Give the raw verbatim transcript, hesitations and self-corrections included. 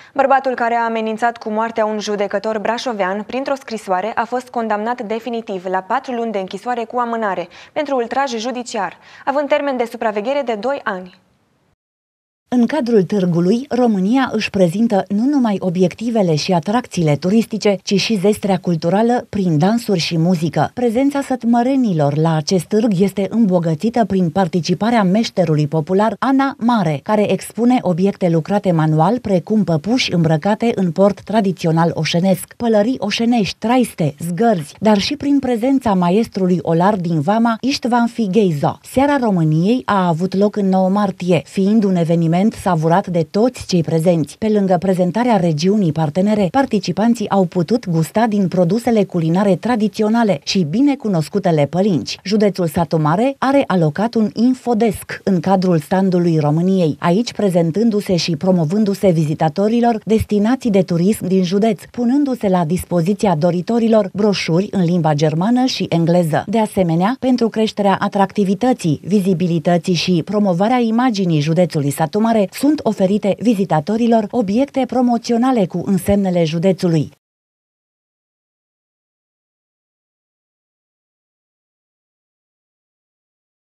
Bărbatul care a amenințat cu moartea un judecător brașovean printr-o scrisoare a fost condamnat definitiv la patru luni de închisoare cu amânare pentru ultraj judiciar, având termen de supraveghere de doi ani. În cadrul târgului, România își prezintă nu numai obiectivele și atracțiile turistice, ci și zestrea culturală prin dansuri și muzică. Prezența sătmărenilor la acest târg este îmbogățită prin participarea meșterului popular Ana Mare, care expune obiecte lucrate manual, precum păpuși îmbrăcate în port tradițional oșenesc, pălării oșenești, traiste, zgărzi, dar și prin prezența maestrului olar din Vama, Istvan Figheizo. Seara României a avut loc în nouă martie, fiind un eveniment savurat de toți cei prezenți. Pe lângă prezentarea regiunii partenere, participanții au putut gusta din produsele culinare tradiționale și binecunoscutele pălinci. Județul Satu Mare are alocat un infodesk în cadrul standului României, aici prezentându-se și promovându-se vizitatorilor destinații de turism din județ, punându-se la dispoziția doritorilor broșuri în limba germană și engleză. De asemenea, pentru creșterea atractivității, vizibilității și promovarea imaginii județului Satu Mare, sunt oferite vizitatorilor obiecte promoționale cu însemnele județului,